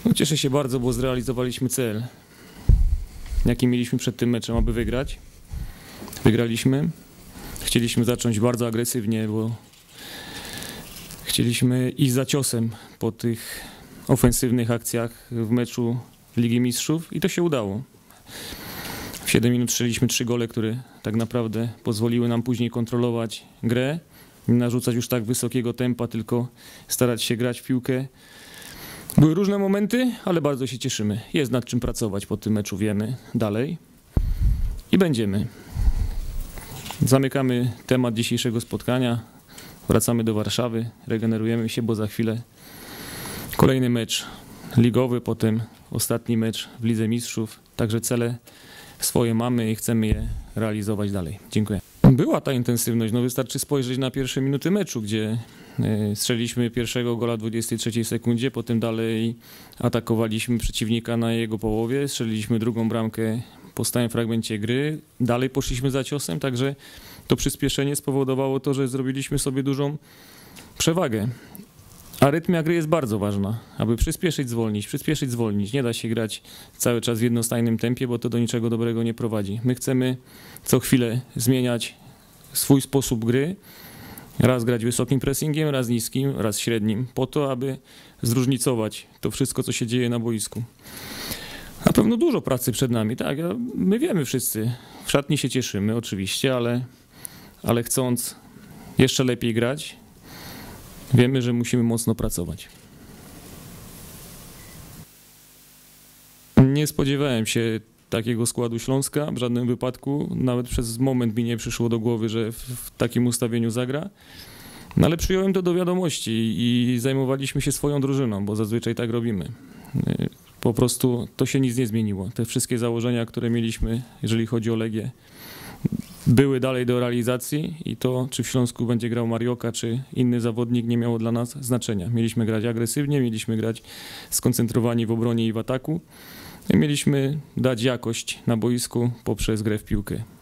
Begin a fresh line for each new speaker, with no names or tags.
No, cieszę się bardzo, bo zrealizowaliśmy cel, jaki mieliśmy przed tym meczem, aby wygrać. Wygraliśmy. Chcieliśmy zacząć bardzo agresywnie, bo chcieliśmy iść za ciosem po tych ofensywnych akcjach w meczu Ligi Mistrzów i to się udało. W 7 minut strzeliśmy 3 gole, które tak naprawdę pozwoliły nam później kontrolować grę, nie narzucać już tak wysokiego tempa, tylko starać się grać w piłkę. Były różne momenty, ale bardzo się cieszymy. Jest nad czym pracować po tym meczu, wiemy dalej i będziemy. Zamykamy temat dzisiejszego spotkania, wracamy do Warszawy, regenerujemy się, bo za chwilę kolejny mecz ligowy, potem ostatni mecz w Lidze Mistrzów. Także cele swoje mamy i chcemy je realizować dalej. Dziękuję. Była ta intensywność, no wystarczy spojrzeć na pierwsze minuty meczu, gdzie strzeliliśmy pierwszego gola w 23 sekundzie, potem dalej atakowaliśmy przeciwnika na jego połowie, strzeliliśmy drugą bramkę po stałym fragmencie gry, dalej poszliśmy za ciosem, także to przyspieszenie spowodowało to, że zrobiliśmy sobie dużą przewagę. A rytmia gry jest bardzo ważna, aby przyspieszyć, zwolnić. Nie da się grać cały czas w jednostajnym tempie, bo to do niczego dobrego nie prowadzi. My chcemy co chwilę zmieniać swój sposób gry, raz grać wysokim pressingiem, raz niskim, raz średnim, po to, aby zróżnicować to wszystko, co się dzieje na boisku. Na pewno dużo pracy przed nami, tak, my wiemy wszyscy, w szatni się cieszymy oczywiście, ale chcąc jeszcze lepiej grać, wiemy, że musimy mocno pracować. Nie spodziewałem się takiego składu Śląska w żadnym wypadku. Nawet przez moment mi nie przyszło do głowy, że w takim ustawieniu zagra. No ale przyjąłem to do wiadomości i zajmowaliśmy się swoją drużyną, bo zazwyczaj tak robimy. Po prostu to się nic nie zmieniło. Te wszystkie założenia, które mieliśmy, jeżeli chodzi o Legię, były dalej do realizacji i to, czy w Śląsku będzie grał Marioka, czy inny zawodnik, nie miało dla nas znaczenia. Mieliśmy grać agresywnie, mieliśmy grać skoncentrowani w obronie i w ataku. I mieliśmy dać jakość na boisku poprzez grę w piłkę.